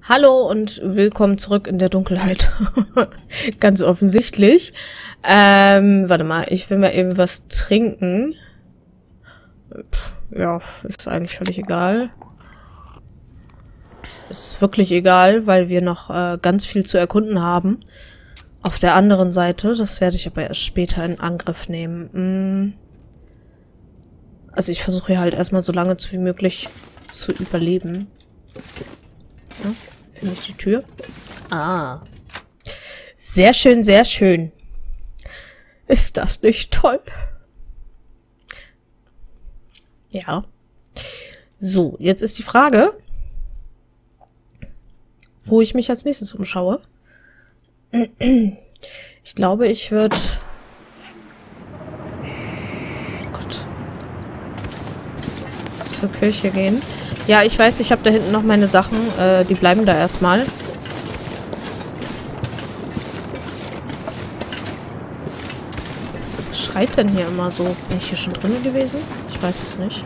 Hallo und willkommen zurück in der Dunkelheit. Ganz offensichtlich. Warte mal, ich will mal eben was trinken. Ja, ist eigentlich völlig egal. Ist wirklich egal, weil wir noch ganz viel zu erkunden haben. Auf der anderen Seite, das werde ich aber erst später in Angriff nehmen. Also ich versuche hier halt erstmal so lange wie möglich zu überleben. Ja, finde ich die Tür. Ah. Sehr schön, sehr schön. Ist das nicht toll? Ja. So, jetzt ist die Frage, wo ich mich als nächstes umschaue. Ich glaube, ich würde... Gott. Zur Kirche gehen. Ja, ich weiß, ich habe da hinten noch meine Sachen. Die bleiben da erstmal. Was schreit denn hier immer so? Bin ich hier schon drin gewesen? Ich weiß es nicht.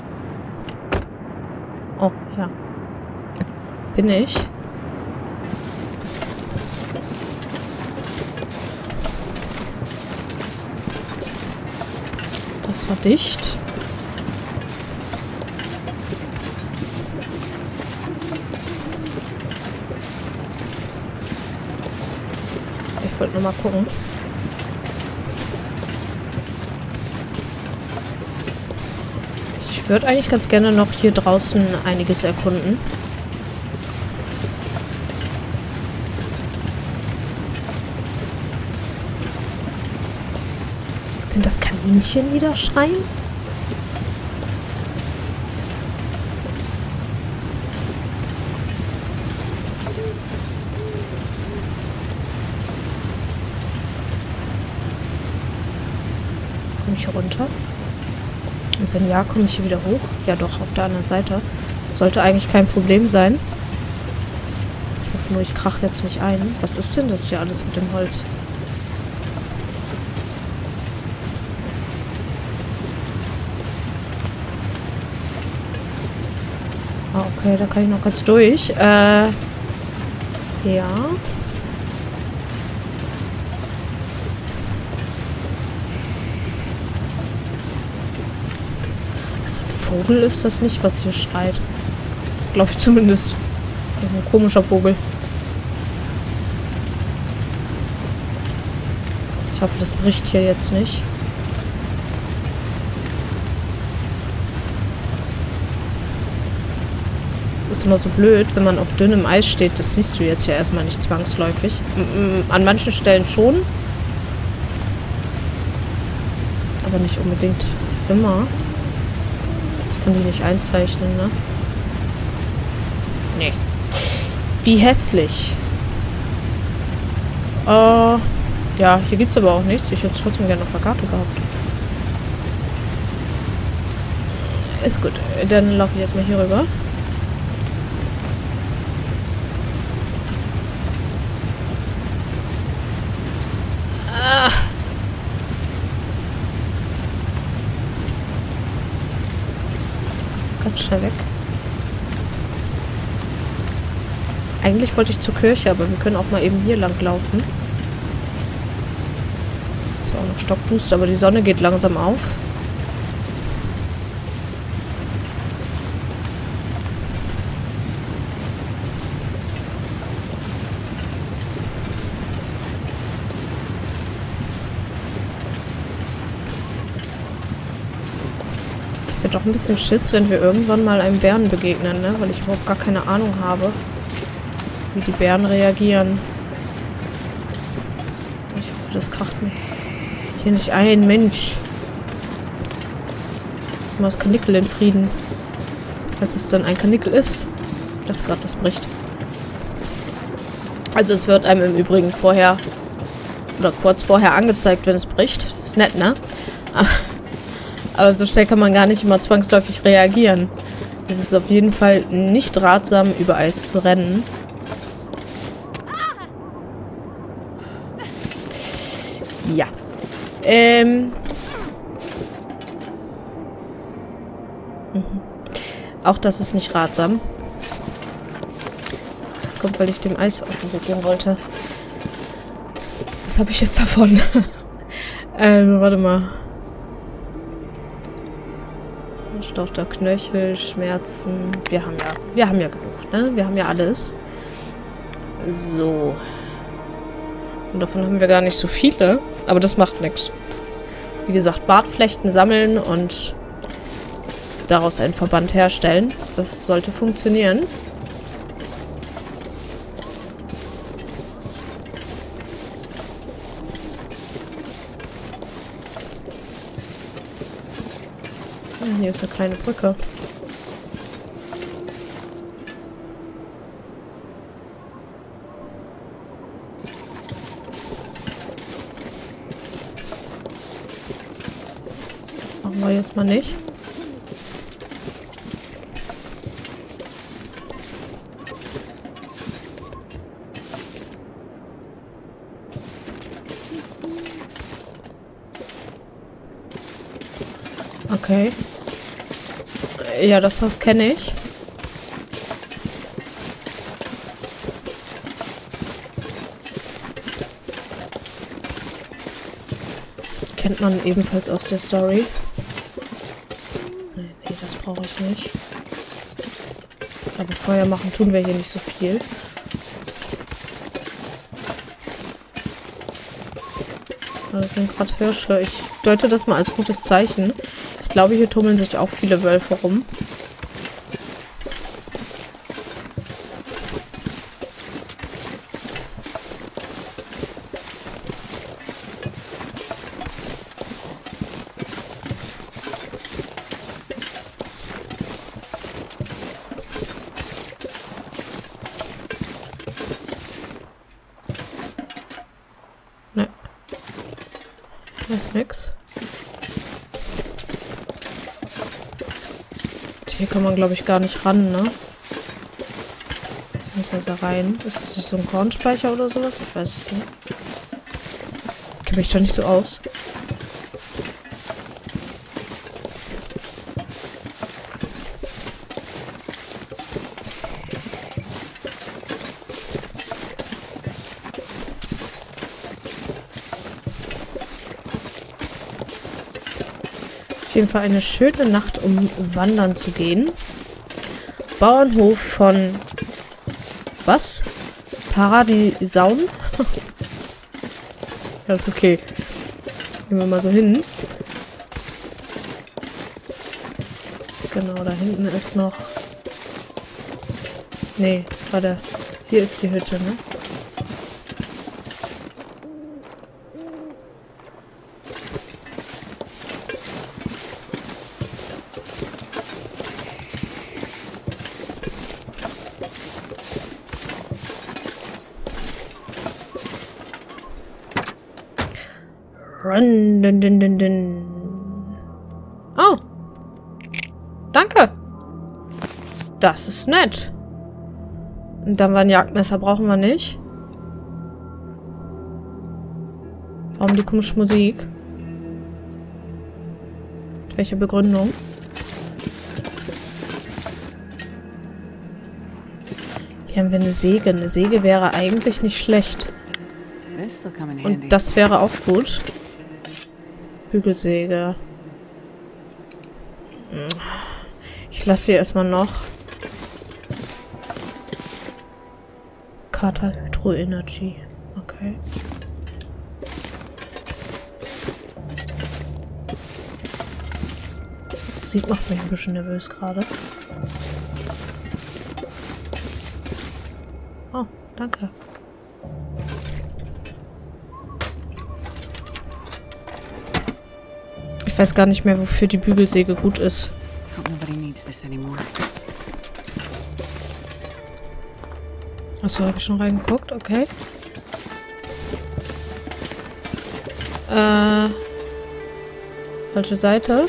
Oh, ja. Bin ich? Das war dicht. Ich wollte nur mal gucken. Ich würde eigentlich ganz gerne noch hier draußen einiges erkunden. Sind das Kaninchen, die da schreien? Komme ich hier runter? Und wenn ja, komme ich hier wieder hoch? Ja doch, auf der anderen Seite. Sollte eigentlich kein Problem sein. Ich hoffe nur, ich krache jetzt nicht ein. Was ist denn das hier alles mit dem Holz? Ah, okay, da kann ich noch ganz durch. Ja. Also ein Vogel ist das nicht, was hier schreit. Glaube ich zumindest. Ein komischer Vogel. Ich hoffe, das bricht hier jetzt nicht. Es ist immer so blöd, wenn man auf dünnem Eis steht. Das siehst du jetzt ja erstmal nicht zwangsläufig. An manchen Stellen schon. Aber nicht unbedingt immer. Ich kann die nicht einzeichnen, ne? Nee. Wie hässlich. Ja, hier gibt's aber auch nichts. Ich hätte es trotzdem gerne auf der Karte gehabt. Ist gut. Dann laufe ich erstmal hier rüber. Ganz schnell weg. Eigentlich wollte ich zur Kirche, aber wir können auch mal eben hier lang laufen. Ist auch noch stockduster, aber die Sonne geht langsam auf. Ich hätte doch ein bisschen Schiss, wenn wir irgendwann mal einem Bären begegnen, ne? Weil ich überhaupt gar keine Ahnung habe, wie die Bären reagieren. Ich hoffe, das kracht mich hier nicht ein. Mensch. Lass mal das Kanickel in Frieden. Falls es dann ein Kanickel ist. Ich dachte gerade, das bricht. Also es wird einem im Übrigen vorher oder kurz vorher angezeigt, wenn es bricht. Ist nett, ne? Aber so schnell kann man gar nicht immer zwangsläufig reagieren. Es ist auf jeden Fall nicht ratsam, über Eis zu rennen. Ja. Auch das ist nicht ratsam. Das kommt, weil ich dem Eis auf den Weg gehen wollte. Was habe ich jetzt davon? Also, warte mal. Stauchter Knöchel, Schmerzen. Wir haben ja genug, ne? Wir haben ja alles. So. Und davon haben wir gar nicht so viele. Aber das macht nichts. Wie gesagt, Bartflechten sammeln und daraus einen Verband herstellen. Das sollte funktionieren. Hier ist eine kleine Brücke. Machen wir jetzt mal nicht. Okay. Ja, das Haus kenne ich. Kennt man ebenfalls aus der Story. Nee, das brauche ich nicht. Aber Feuer machen tun wir hier nicht so viel. Das sind gerade Hirsche. Ich deute das mal als gutes Zeichen. Ich glaube, hier tummeln sich auch viele Wölfe rum. Ne. Da ist nix. Hier kann man, glaube ich, gar nicht ran, ne? Beziehungsweise rein. Ist das nicht so ein Kornspeicher oder sowas? Ich weiß es nicht. Ich kenne mich doch nicht so aus. Auf jeden Fall eine schöne Nacht, um wandern zu gehen. Bauernhof von... Was? Paradisaun? Ja, ist okay. Gehen wir mal so hin. Genau, da hinten ist noch... Nee, warte. Hier ist die Hütte, ne? Run, dun, dun, dun, dun. Oh. Danke. Das ist nett. Und dann war ein Jagdmesser, brauchen wir nicht. Warum die komische Musik? Mit welcher Begründung? Hier haben wir eine Säge. Eine Säge wäre eigentlich nicht schlecht. Und das wäre auch gut. Bügelsäge. Ich lasse hier erstmal noch. Kata Hydro Energy. Okay. Musik macht mich ein bisschen nervös gerade. Oh, danke. Ich weiß gar nicht mehr, wofür die Bügelsäge gut ist. Achso, habe ich schon reingeguckt? Okay. Falsche Seite.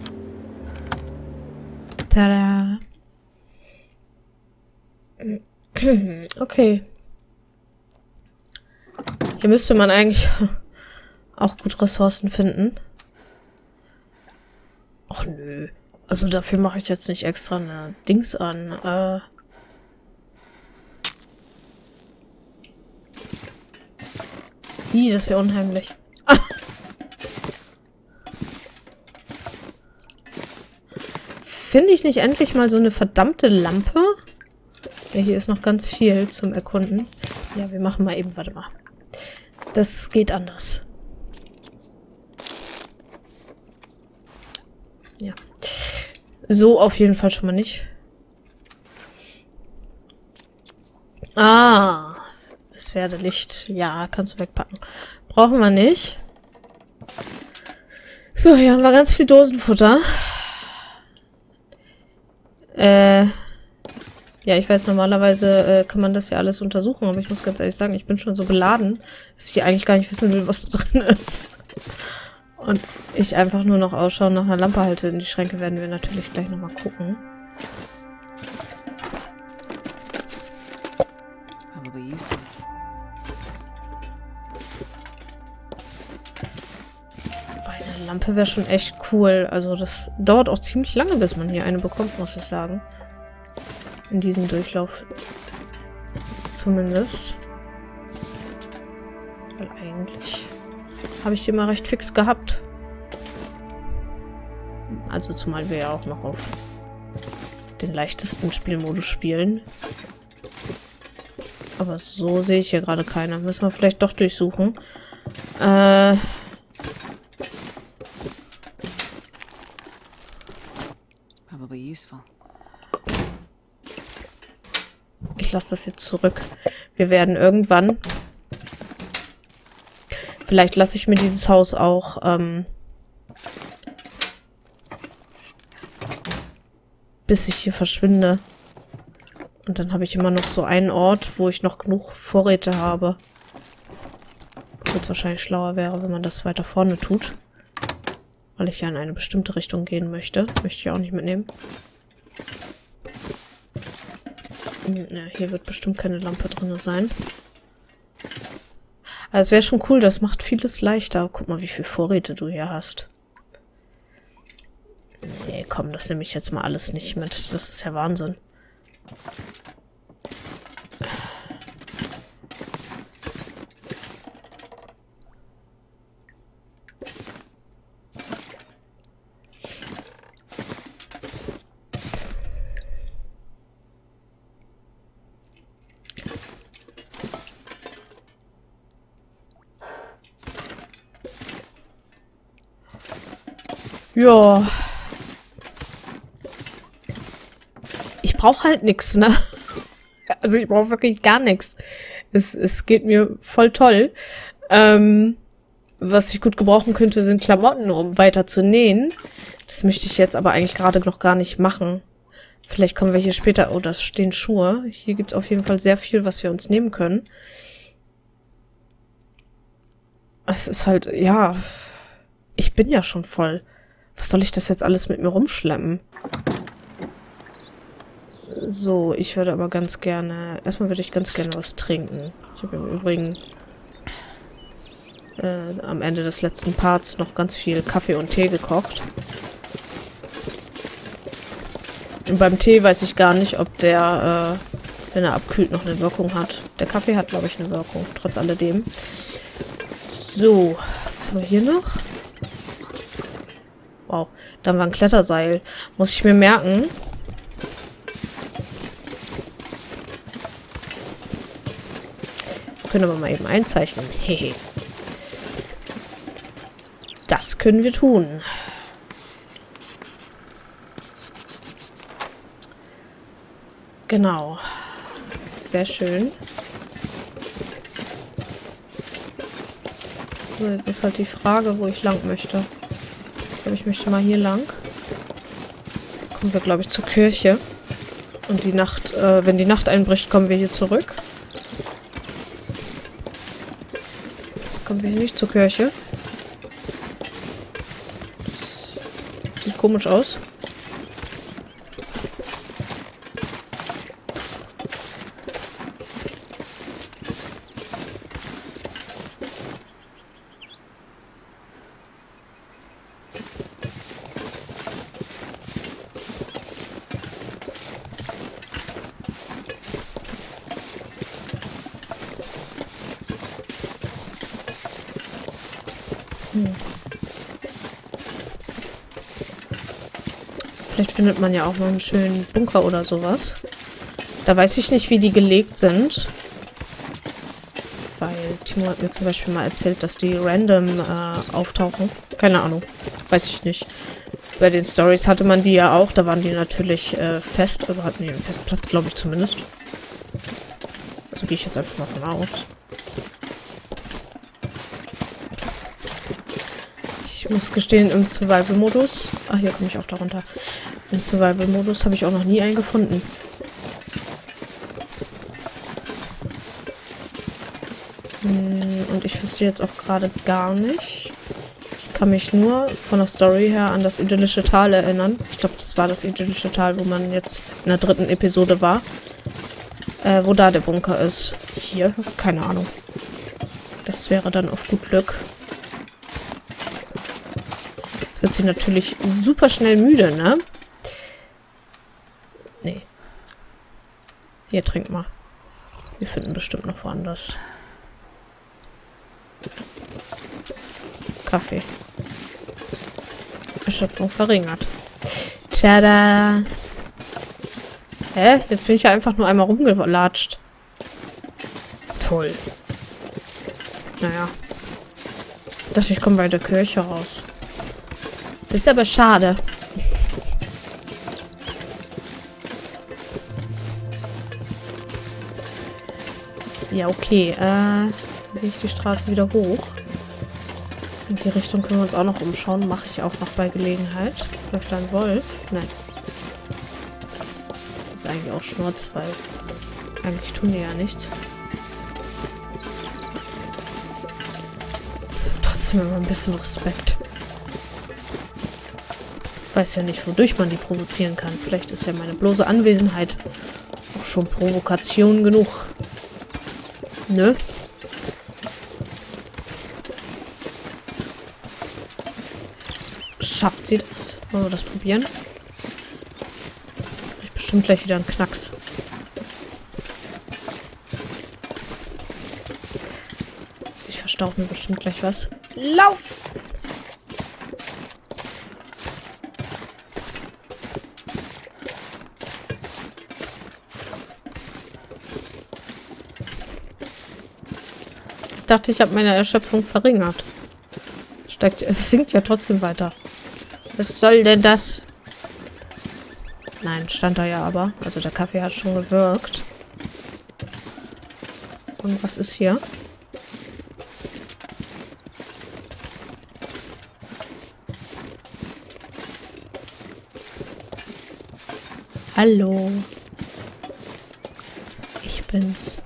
Tada. Okay. Hier müsste man eigentlich auch gut Ressourcen finden. Ach nö. Also dafür mache ich jetzt nicht extra eine Dings an. Ih, das ist ja unheimlich. Finde ich nicht endlich mal so eine verdammte Lampe? Ja, hier ist noch ganz viel zum Erkunden. Ja, wir machen mal eben, warte mal. Das geht anders. Ja. So auf jeden Fall schon mal nicht. Ah. Es werde Licht. Ja, kannst du wegpacken. Brauchen wir nicht. So, hier haben wir ganz viel Dosenfutter. Ja, ich weiß, normalerweise kann man das ja alles untersuchen, aber ich muss ganz ehrlich sagen, ich bin schon so beladen, dass ich eigentlich gar nicht wissen will, was da drin ist. Und ich einfach nur noch Ausschau nach einer Lampe halte. In die Schränke werden wir natürlich gleich nochmal gucken. Eine Lampe wäre schon echt cool. Also das dauert auch ziemlich lange, bis man hier eine bekommt, muss ich sagen. In diesem Durchlauf. Zumindest. Weil eigentlich habe ich die mal recht fix gehabt. Also zumal wir ja auch noch auf den leichtesten Spielmodus spielen. Aber so sehe ich hier gerade keine. Müssen wir vielleicht doch durchsuchen. Ich lasse das jetzt zurück. Wir werden irgendwann... Vielleicht lasse ich mir dieses Haus auch... bis ich hier verschwinde. Und dann habe ich immer noch so einen Ort, wo ich noch genug Vorräte habe. Wo es wahrscheinlich schlauer wäre, wenn man das weiter vorne tut. Weil ich ja in eine bestimmte Richtung gehen möchte. Möchte ich auch nicht mitnehmen. Ja, hier wird bestimmt keine Lampe drin sein. Also es wäre schon cool, das macht vieles leichter. Guck mal, wie viele Vorräte du hier hast. Nee, komm, das nehme ich jetzt mal alles nicht mit. Das ist ja Wahnsinn. Ja. Ich brauche halt nichts, ne? Also ich brauche wirklich gar nichts. Es geht mir voll toll. Was ich gut gebrauchen könnte, sind Klamotten, um weiter zu nähen. Das möchte ich jetzt aber eigentlich gerade noch gar nicht machen. Vielleicht kommen wir hier später... Oh, da stehen Schuhe. Hier gibt es auf jeden Fall sehr viel, was wir uns nehmen können. Es ist halt... Ja... Ich bin ja schon voll. Was soll ich das jetzt alles mit mir rumschleppen? So, ich würde aber ganz gerne... Erstmal würde ich ganz gerne was trinken. Ich habe im Übrigen am Ende des letzten Parts noch ganz viel Kaffee und Tee gekocht. Und beim Tee weiß ich gar nicht, ob der, wenn er abkühlt, noch eine Wirkung hat. Der Kaffee hat, glaube ich, eine Wirkung, trotz alledem. So, was haben wir hier noch? Wow, dann war ein Kletterseil. Muss ich mir merken. Können wir mal eben einzeichnen. Hehe. Das können wir tun. Genau. Sehr schön. So, jetzt ist halt die Frage, wo ich lang möchte. Ich glaube, ich möchte mal hier lang. Kommen wir, glaube ich, zur Kirche. Und die Nacht, wenn die Nacht einbricht, kommen wir hier zurück. Kommen wir hier nicht zur Kirche. Sieht komisch aus. Vielleicht findet man ja auch noch einen schönen Bunker oder sowas. Da weiß ich nicht, wie die gelegt sind. Weil Timo hat mir zum Beispiel mal erzählt, dass die random auftauchen. Keine Ahnung. Weiß ich nicht. Bei den Stories hatte man die ja auch. Da waren die natürlich fest. Also hatten die einen festen Platz, glaube ich zumindest. Also gehe ich jetzt einfach mal von aus. Ich muss gestehen, im Survival-Modus... Ach, hier komme ich auch darunter. Im Survival-Modus habe ich auch noch nie einen gefunden. Und ich wüsste jetzt auch gerade gar nicht. Ich kann mich nur von der Story her an das idyllische Tal erinnern. Ich glaube, das war das idyllische Tal, wo man jetzt in der 3. Episode war. Wo da der Bunker ist. Hier? Keine Ahnung. Das wäre dann auf gut Glück. Jetzt wird sie natürlich super schnell müde, ne? Nee. Hier, trink mal. Wir finden bestimmt noch woanders. Kaffee. Erschöpfung verringert. Tada! Hä? Jetzt bin ich ja einfach nur einmal rumgelatscht. Toll. Naja. Ich dachte, ich komme bei der Kirche raus. Das ist aber schade. Ja, okay. Dann gehe ich die Straße wieder hoch. In die Richtung können wir uns auch noch umschauen. Mache ich auch noch bei Gelegenheit. Läuft da ein Wolf? Nein. Das ist eigentlich auch Schnurz, weil eigentlich tun die ja nichts. Trotzdem immer ein bisschen Respekt. Ich weiß ja nicht, wodurch man die provozieren kann. Vielleicht ist ja meine bloße Anwesenheit auch schon Provokation genug. Ne? Schafft sie das? Wollen wir das probieren? Ich bestimmt gleich wieder einen Knacks. Also ich verstauche mir bestimmt gleich was. Lauf! Ich dachte, ich habe meine Erschöpfung verringert. Es sinkt ja trotzdem weiter. Was soll denn das? Nein, stand da ja aber. Also der Kaffee hat schon gewirkt. Und was ist hier? Hallo. Ich bin's.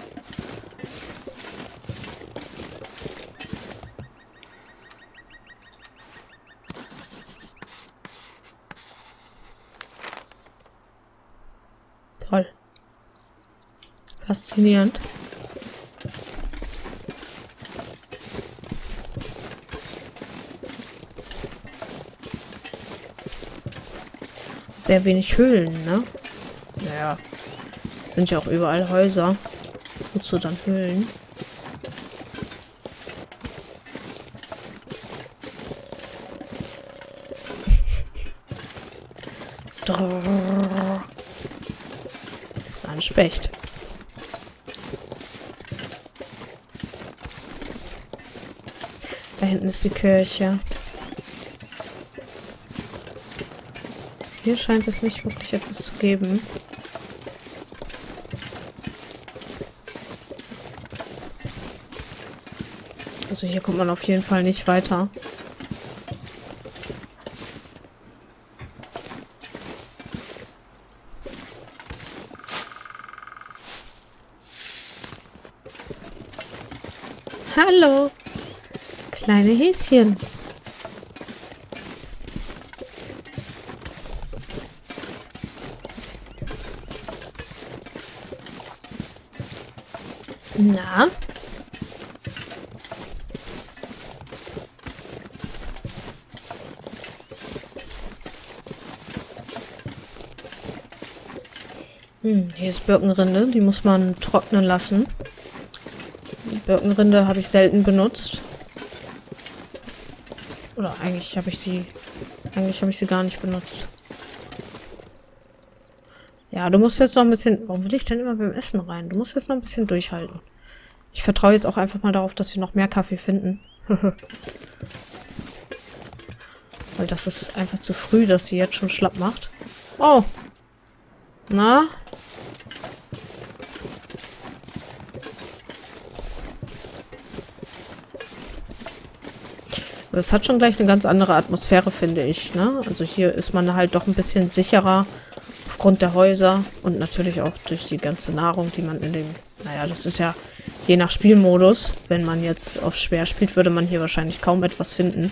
Toll. Faszinierend. Sehr wenig Höhlen, ne? Naja. Sind ja auch überall Häuser. Wozu dann Höhlen? Das war ein Specht. Da hinten ist die Kirche. Hier scheint es nicht wirklich etwas zu geben. Also hier kommt man auf jeden Fall nicht weiter. Hallo, kleine Häschen. Na? Hier ist Birkenrinde, die muss man trocknen lassen. Birkenrinde habe ich selten benutzt. Oder eigentlich habe ich sie... Eigentlich habe ich sie gar nicht benutzt. Ja, du musst jetzt noch ein bisschen... Warum will ich denn immer beim Essen rein? Du musst jetzt noch ein bisschen durchhalten. Ich vertraue jetzt auch einfach mal darauf, dass wir noch mehr Kaffee finden. Weil das ist einfach zu früh, dass sie jetzt schon schlapp macht. Oh. Na? Das hat schon gleich eine ganz andere Atmosphäre, finde ich, ne? Also hier ist man halt doch ein bisschen sicherer aufgrund der Häuser und natürlich auch durch die ganze Nahrung, die man in dem... Naja, das ist ja je nach Spielmodus. Wenn man jetzt auf schwer spielt, würde man hier wahrscheinlich kaum etwas finden.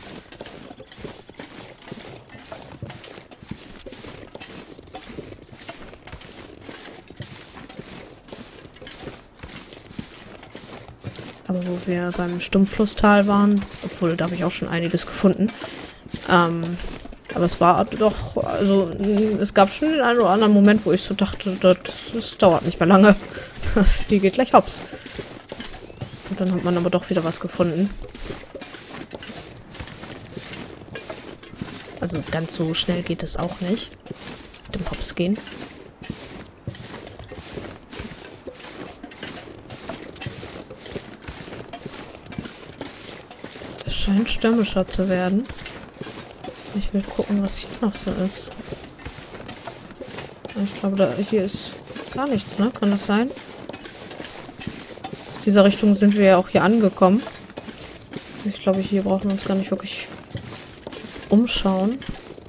Aber wo wir beim Stumpflusstal waren, obwohl da habe ich auch schon einiges gefunden. Aber es war doch, also es gab schon den einen oder anderen Moment, wo ich so dachte, das dauert nicht mehr lange. Die geht gleich hops. Und dann hat man aber doch wieder was gefunden. Also ganz so schnell geht es auch nicht. Mit dem Hops gehen. Das scheint stürmischer zu werden. Ich will gucken, was hier noch so ist. Ich glaube, hier ist gar nichts, ne? Kann das sein? Aus dieser Richtung sind wir ja auch hier angekommen. Ich glaube, hier brauchen wir uns gar nicht wirklich umschauen.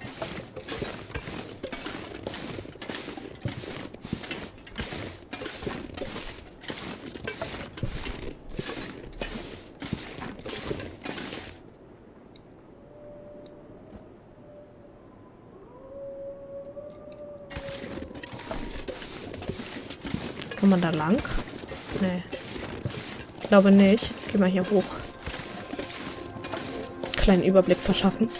Kann man da lang? Nee. Ich glaube nicht. Geh mal hier hoch. Kleinen Überblick verschaffen.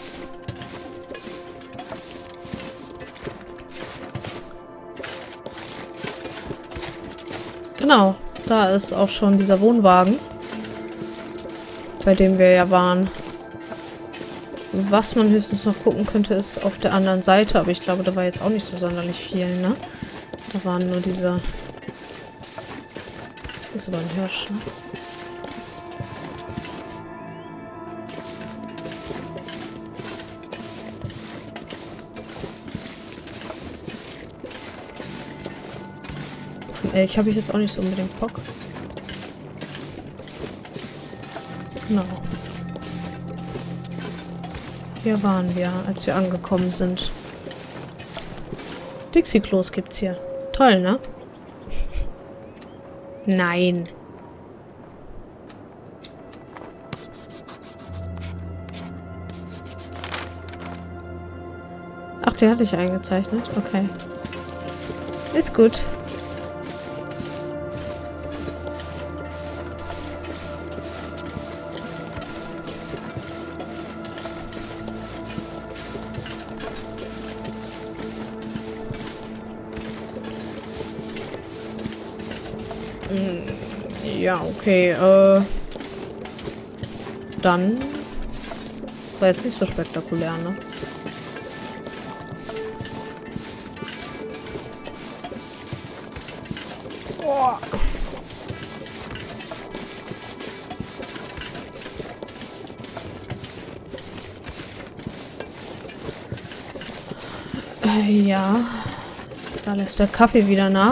Genau. Da ist auch schon dieser Wohnwagen, bei dem wir ja waren. Was man höchstens noch gucken könnte, ist auf der anderen Seite. Aber ich glaube, da war jetzt auch nicht so sonderlich viel, ne? Da waren nur diese... Das ist aber ein Hirsch, ne? Von Elch habe ich jetzt auch nicht so unbedingt Bock. Genau. Hier waren wir, als wir angekommen sind. Dixie-Klos gibt's hier. Toll, ne? Nein. Ach, den hatte ich eingezeichnet. Okay. Ist gut. Ja, okay, dann war jetzt nicht so spektakulär, ne? Oh. Ja, da lässt der Kaffee wieder nach.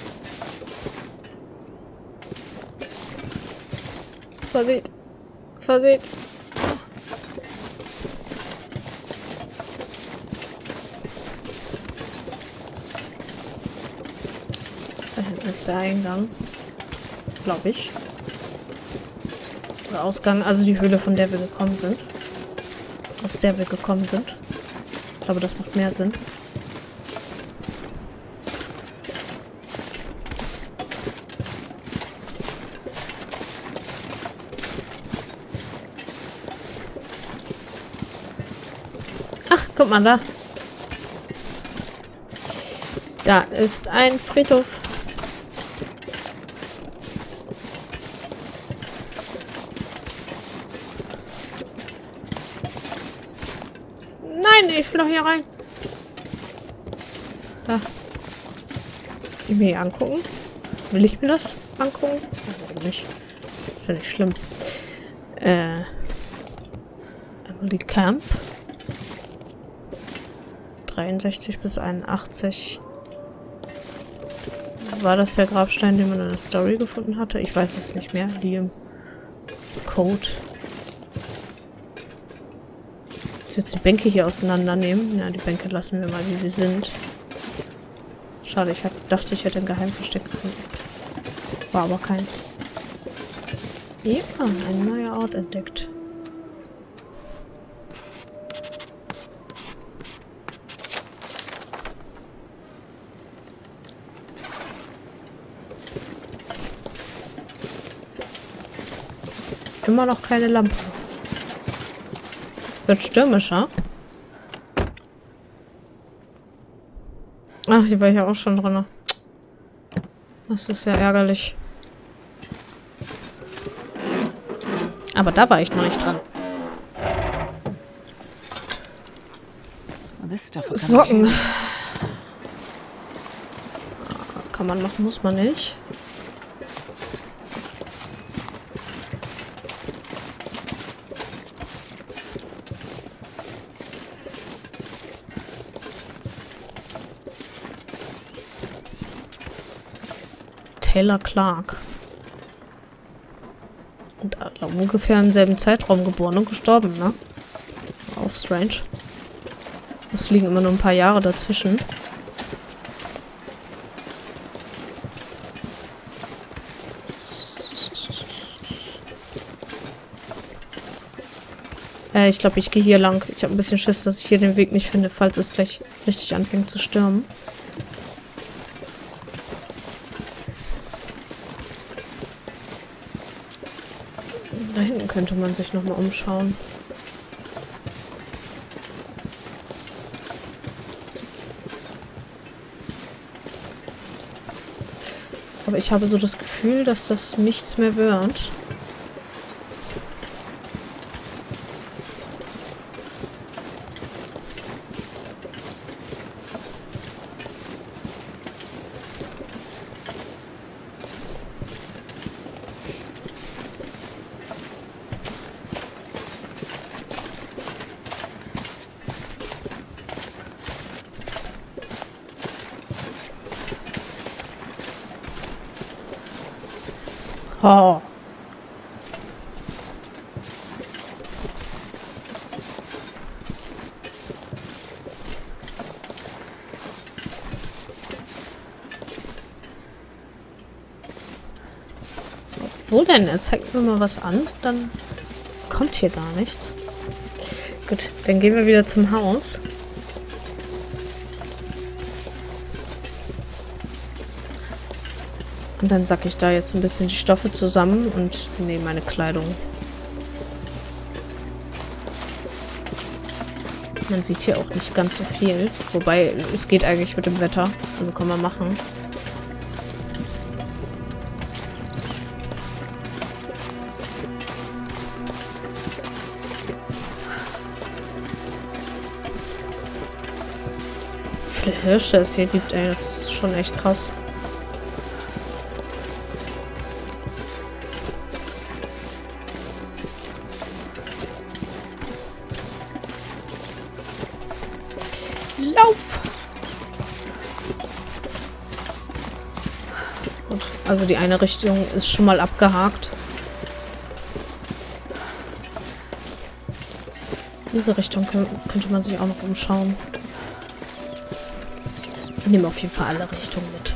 Vorsicht. Vorsicht. Da hinten ist der Eingang. Glaube ich. Oder Ausgang, also die Höhle, von der wir gekommen sind. Aus der wir gekommen sind. Ich glaube, das macht mehr Sinn. Guck mal da. Da ist ein Friedhof. ich will doch hier rein. Da. Ich mir hier angucken. Will ich mir das angucken? Warum nicht? Ist ja nicht schlimm. Emily Camp. 63 bis 81. War das der Grabstein, den man in der Story gefunden hatte? Ich weiß es nicht mehr. Liam. Code. Jetzt die Bänke hier auseinandernehmen. Ja, die Bänke lassen wir mal, wie sie sind. Schade, ich dachte, ich hätte ein Geheimversteck gefunden. War aber keins. Ja, ein neuer Ort entdeckt. Immer noch keine Lampe. Es wird stürmischer. Ach, die war hier auch schon drin. Das ist ja ärgerlich. Aber da war ich noch nicht dran. Socken. Kann man machen, muss man nicht. Taylor Clark. Und ungefähr im selben Zeitraum geboren und gestorben, ne? Auch strange. Es liegen immer nur ein paar Jahre dazwischen. Ich glaube, ich gehe hier lang. Ich habe ein bisschen Schiss, dass ich hier den Weg nicht finde, falls es gleich richtig anfängt zu stürmen. Da hinten könnte man sich nochmal umschauen. Aber ich habe so das Gefühl, dass das nichts mehr wird. Oh. Wo denn? Er zeigt mir mal was an, dann kommt hier gar nichts. Gut, dann gehen wir wieder zum Haus. Und dann sacke ich da jetzt ein bisschen die Stoffe zusammen und nehme meine Kleidung. Man sieht hier auch nicht ganz so viel. Wobei, es geht eigentlich mit dem Wetter. Also kann man machen. Wie viele Hirsche es hier gibt, ey, das ist schon echt krass. Lauf! Gut, also die eine Richtung ist schon mal abgehakt. Diese Richtung könnte man sich auch noch umschauen. Ich nehme auf jeden Fall alle Richtungen mit.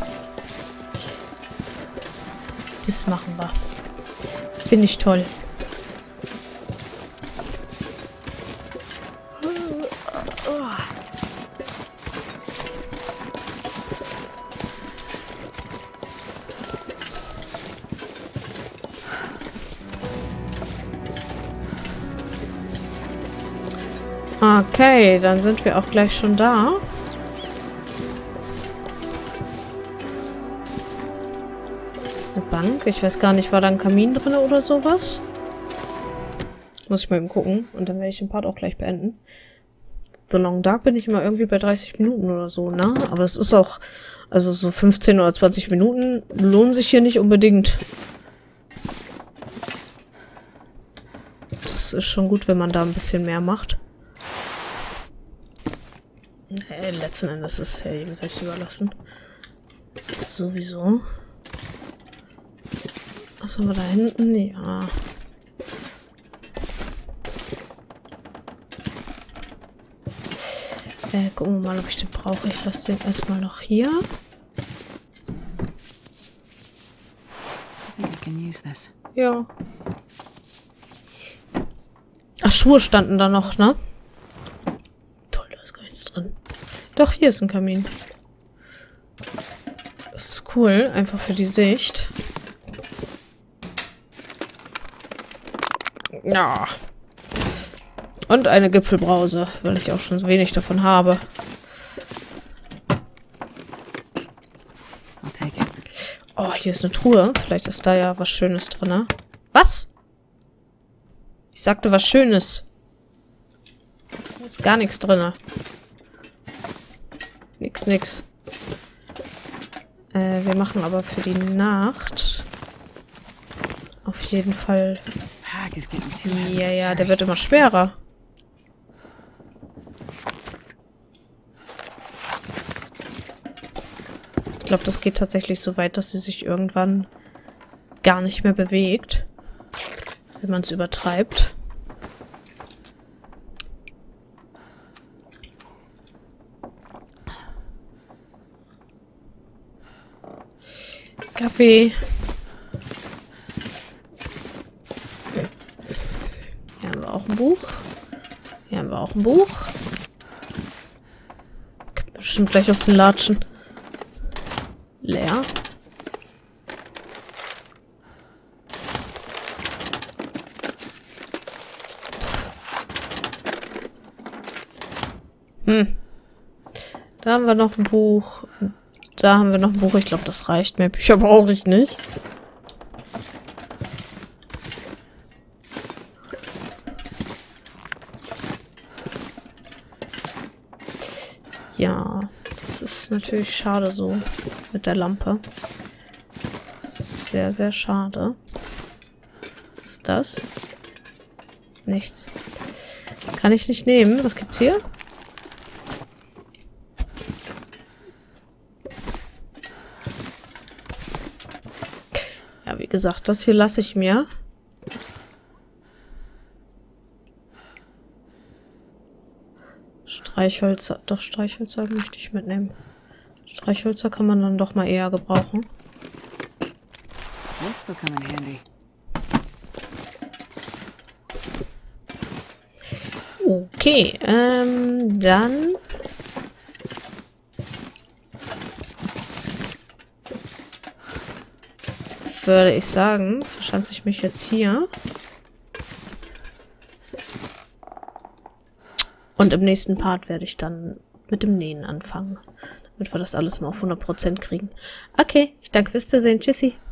Das machen wir. Finde ich toll. Okay, dann sind wir auch gleich schon da. Das ist eine Bank. Ich weiß gar nicht, war da ein Kamin drin oder sowas? Muss ich mal eben gucken. Und dann werde ich den Part auch gleich beenden. The Long Dark bin ich immer irgendwie bei 30 Minuten oder so, ne? Aber es ist auch, also so 15 oder 20 Minuten lohnen sich hier nicht unbedingt. Das ist schon gut, wenn man da ein bisschen mehr macht. Nee, letzten Endes ist es ja jedem selbst überlassen. Sowieso. Was haben wir da hinten? Ja. Gucken wir mal, ob ich den brauche. Ich lasse den erstmal noch hier. Ja. Ach, Schuhe standen da noch, ne? Toll, da ist gar nichts drin. Doch, hier ist ein Kamin. Das ist cool, einfach für die Sicht. Ja. Und eine Gipfelbrause, weil ich auch schon so wenig davon habe. Oh, hier ist eine Truhe. Vielleicht ist da ja was Schönes drin, ne? Was? Ich sagte was Schönes. Da ist gar nichts drin. Nix. Wir machen aber für die Nacht auf jeden Fall... Ja, der wird immer schwerer. Ich glaube, das geht tatsächlich so weit, dass sie sich irgendwann gar nicht mehr bewegt, wenn man es übertreibt. Kaffee. Hier haben wir auch ein Buch. Hier haben wir auch ein Buch. Kommt bestimmt gleich aus den Latschen. Leer. Da haben wir noch ein Buch. Da haben wir noch ein Buch. Ich glaube, das reicht. Mehr Bücher brauche ich nicht. Ja, das ist natürlich schade so mit der Lampe. Sehr, sehr schade. Was ist das? Nichts. Kann ich nicht nehmen. Was gibt's hier? Ja, wie gesagt, das hier lasse ich mir. Streichhölzer. Doch, Streichhölzer möchte ich mitnehmen. Streichhölzer kann man dann doch mal eher gebrauchen. Okay, dann... würde ich sagen, verschanze ich mich jetzt hier. Und im nächsten Part werde ich dann mit dem Nähen anfangen. Damit wir das alles mal auf 100% kriegen. Okay, ich danke fürs Zusehen. Tschüssi.